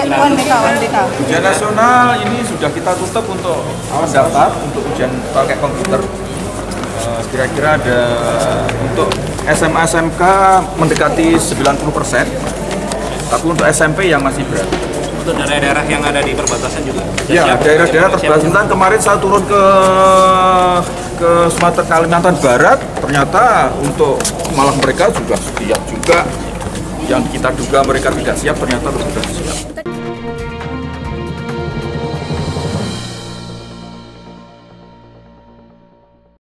UNBK. Ujian nasional ini sudah kita tutup untuk mendaftar untuk ujian pakai komputer. Kira-kira ada untuk SMA SMK mendekati 90%, tapi untuk SMP yang masih berat. Untuk daerah-daerah yang ada di perbatasan juga? Ya, daerah-daerah perbatasan. Kemarin saya turun ke Sumatera Kalimantan Barat, ternyata untuk malah mereka sudah siap juga. Yang kita duga mereka tidak siap, ternyata sudah siap.